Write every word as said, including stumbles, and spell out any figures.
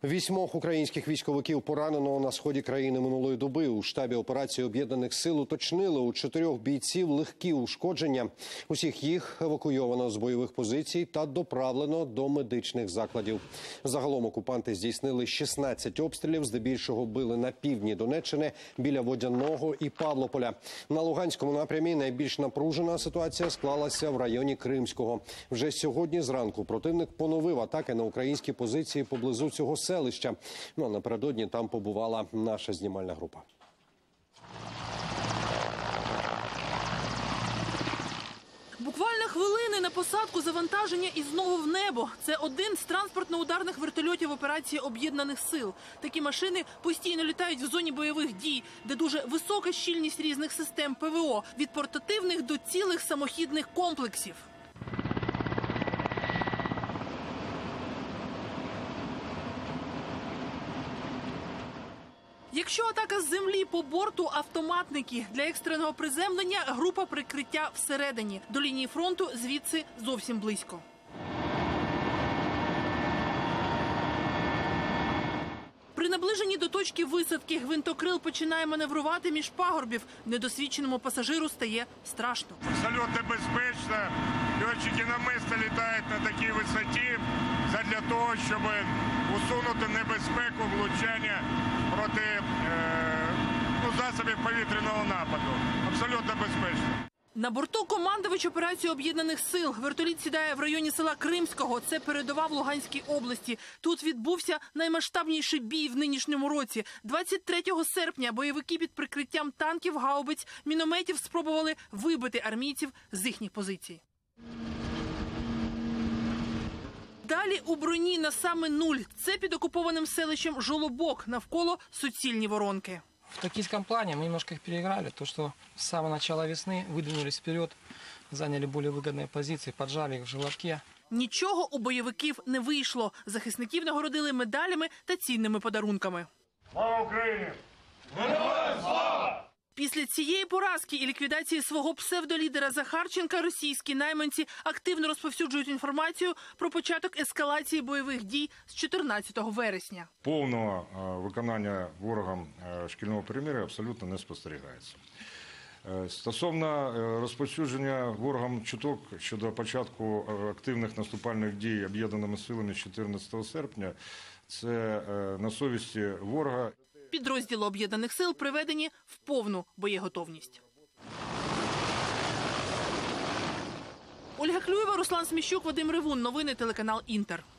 Вісьмох українських військовиків поранено на сході країни минулої доби. У штабі операції Об'єднаних сил уточнили, у чотирьох бійців легкі ушкодження. Усіх їх евакуйовано з бойових позицій та доправлено до медичних закладів. Загалом окупанти здійснили шістнадцять обстрілів, здебільшого били на півдні Донеччини, біля Водяного і Павлополя. На Луганському напрямі найбільш напружена ситуація склалася в районі Кримського. Вже сьогодні зранку противник поновив атаки на українські позиції поблизу цього селища. Ну, а напередодні там побувала наша знімальна група. Буквально хвилини на посадку, завантаження і знову в небо. Це один з транспортно-ударних вертольотів операції Об'єднаних сил. Такі машини постійно літають в зоні бойових дій, де дуже висока щільність різних систем ПВО, від портативних до цілих самохідних комплексів. Якщо атака з землі, по борту автоматники. Для екстреного приземлення група прикриття всередині. До лінії фронту звідси зовсім близько. При наближенні до точки висадки гвинтокрил починає маневрувати між пагорбів. Недосвідченому пасажиру стає страшно. Зальот небезпечно. Льотчики намисно літають на такій висоті задля того, щоб усунути небезпеку влучання проти е, ну, засобів повітряного нападу. Абсолютно безпечно. На борту командувач операції Об'єднаних сил. Вертоліт сідає в районі села Кримського. Це передова в Луганській області. Тут відбувся наймасштабніший бій в нинішньому році. двадцять третього серпня бойовики під прикриттям танків, гаубиць, мінометів спробували вибити армійців з їхніх позицій. Далі у броні на саме нуль. Це під окупованим селищем Жолобок. Навколо суцільні воронки. В тактическом плане мы немножко их переиграли. То, что с самого начала весны выдвинулись вперед, заняли более выгодные позиции, поджали их в Жолобке. Нічого у бойовиків не вийшло. Захисників нагородили медалями та цінними подарунками. Слава Україні! Героям слава! Після цієї поразки і ліквідації свого псевдолідера Захарченка російські найманці активно розповсюджують інформацію про початок ескалації бойових дій з чотирнадцятого вересня. Повного виконання ворогом шкільного перемир'я абсолютно не спостерігається. Стосовно розповсюдження ворогом чуток щодо початку активних наступальних дій об'єднаними силами з чотирнадцятого серпня, це на совісті ворога. Підрозділи Об'єднаних сил приведені в повну боєготовність. Ольга Клюєва, Руслан Сміщук, Вадим Ревун. Новини телеканал Інтер.